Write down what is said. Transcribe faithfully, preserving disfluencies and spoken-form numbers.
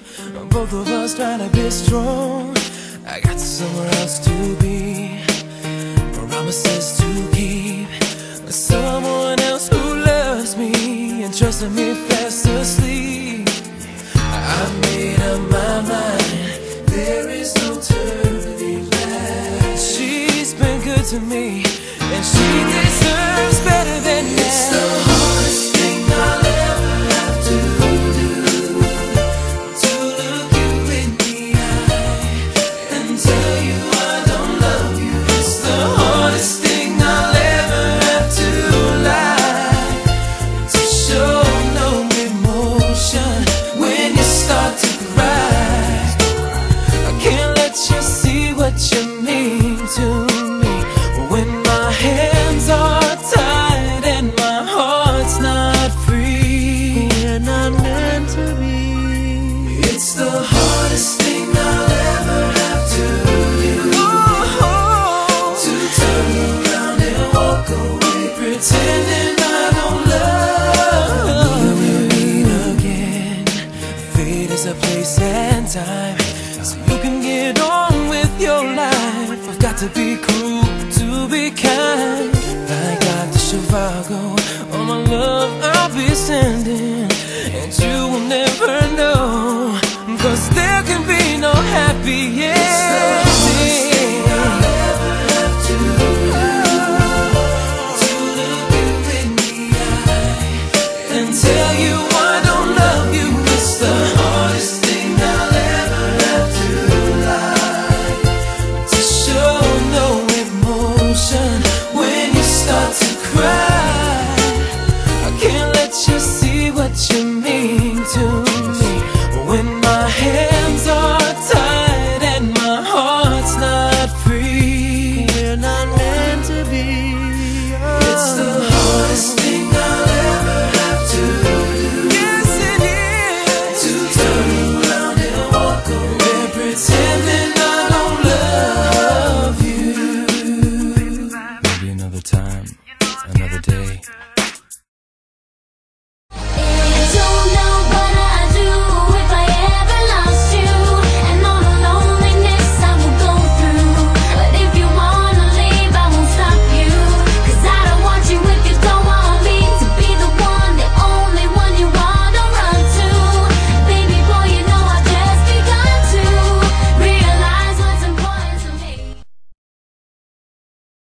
both of us trying to be strong. I got somewhere else to be, promises to keep, someone else who loves me and trusting me fast asleep. I made up my mind, there is no turning back. She's been good to me, and she deserves better than that. It's the hardest thing I'll ever have to do, to look you in the eye and tell you I don't love you. It's the hardest thing I'll ever have to lie, to show no emotion when you start to cry. I can't let you see what you mean to me when my hands are tied and my heart's not free. We're not meant to be. It's the hardest thing I'll ever have to do, oh, to turn around and walk away, pretending I don't love you again. Fate is a place and time, so you can get on with your life. I've got to be cruel to be kind, like Doctor Zhivago. All my love I'll be sending, and you will never know, cause there can be no happy ending.